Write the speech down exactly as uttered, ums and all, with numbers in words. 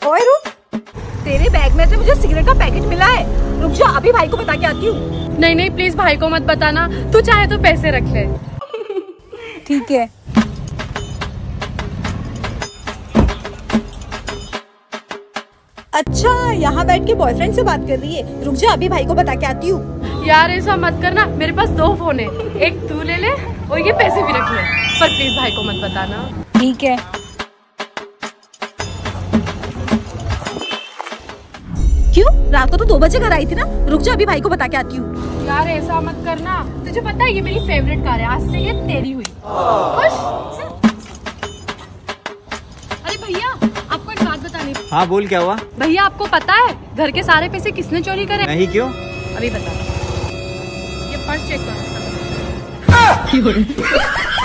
ओए रुक, तेरे बैग में से मुझे सिगरेट का पैकेट मिला है। रुक जा, अभी भाई को बता के आती हूँ। नहीं नहीं प्लीज भाई को मत बताना, तू चाहे तो पैसे रख ले। ठीक है। अच्छा, यहाँ बैठ के बॉयफ्रेंड से बात कर रही है। रुक जा, अभी भाई को बता के आती हूँ। यार ऐसा मत करना, मेरे पास दो फोन है, एक तू ले ले और ये पैसे भी रख ले, पर प्लीज भाई को मत बताना। ठीक है। क्यों? रात को तो दो बजे घर आई थी ना। रुक जा, अभी भाई को बता के आती हूँ। यार ऐसा मत करना, तुझे पता है ये मेरी फेवरेट कार है, आज से ये तेरी हुई। खुश? अरे भैया आपको एक बात बतानी। हाँ बोल, क्या हुआ? भैया आपको पता है घर के सारे पैसे किसने चोरी करे? नहीं, क्यों? अभी बता। ये पर्स चेक करो।